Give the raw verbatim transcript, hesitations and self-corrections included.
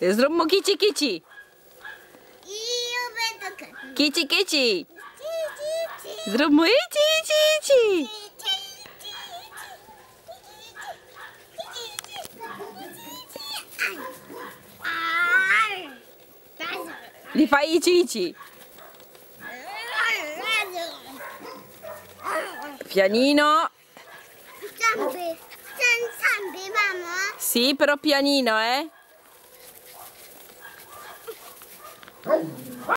Srummo kici kici. Io vedo che... Kici kici. Ci, ci, ci. Srummo ici ici ici. Li fai ici ici. Pianino. Zampe, zampe, mamma. Sì, però pianino, eh.